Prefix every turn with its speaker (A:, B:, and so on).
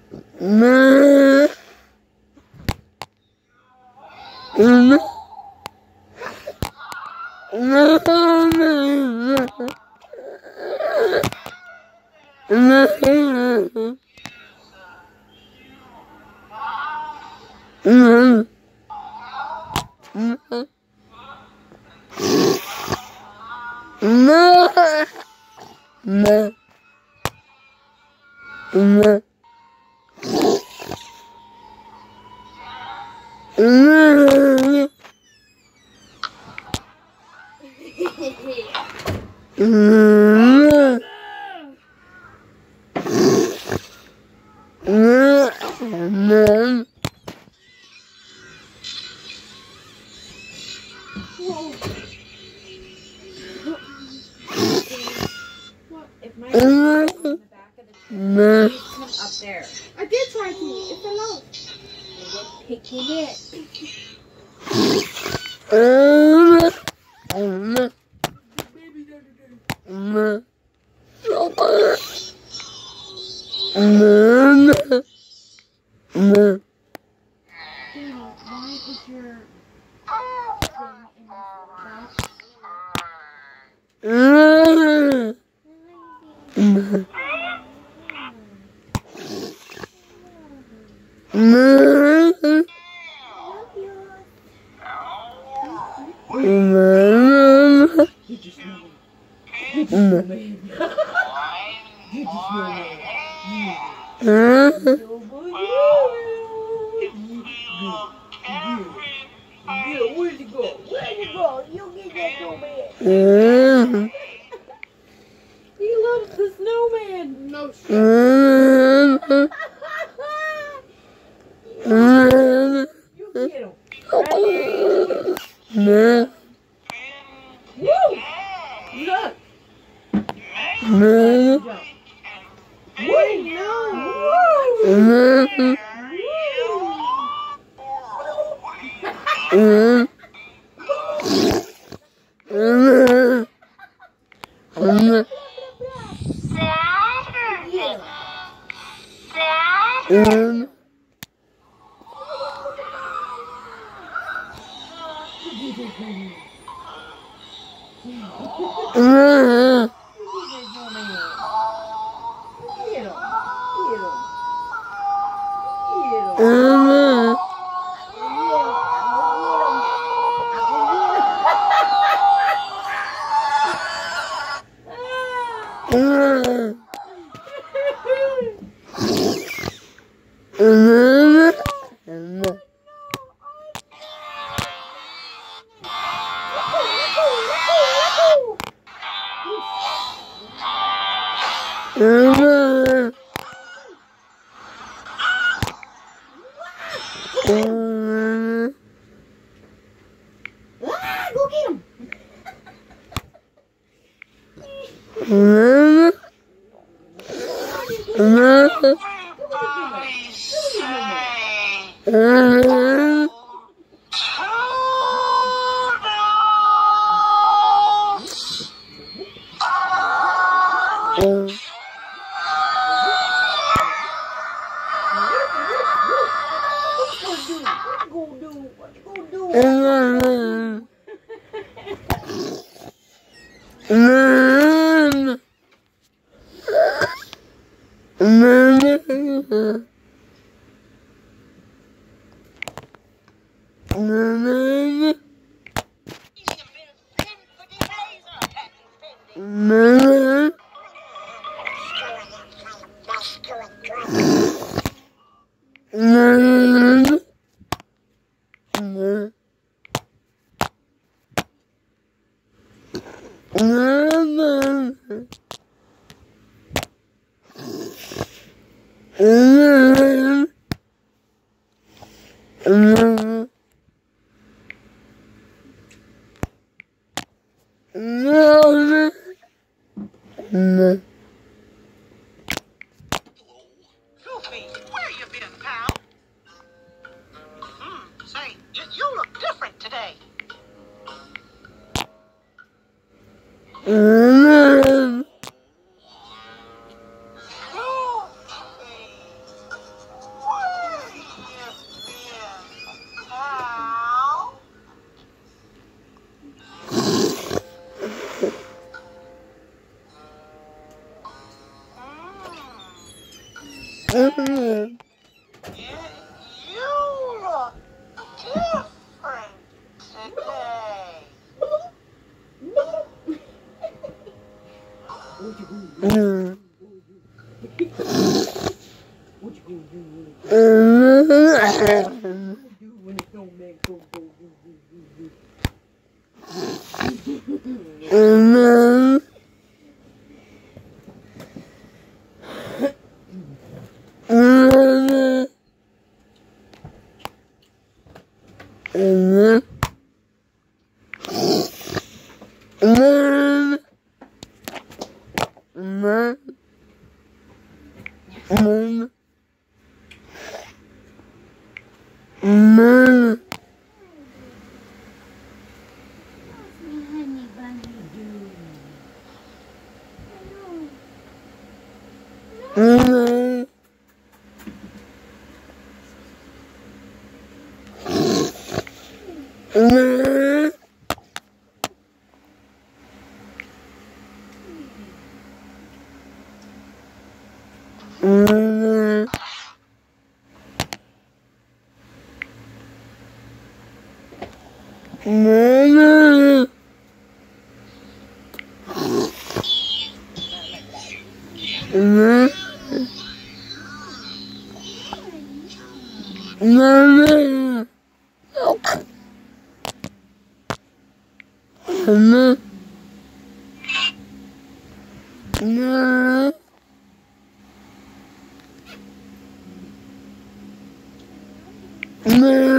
A: If my in the back of the tree, come up there.
B: I did try to. It fell out.
A: Picking it. Why is your where'd you go? Where'd you go? You get that snowman. He loves the snowman. No shit. You get him. Right there. Woo! Look. Woo! No. Go get him.
C: Goofy, where you been, pal? Say, you look different today. You look different today.
A: What you gonna do? What you gonna do when the snowman goes? No.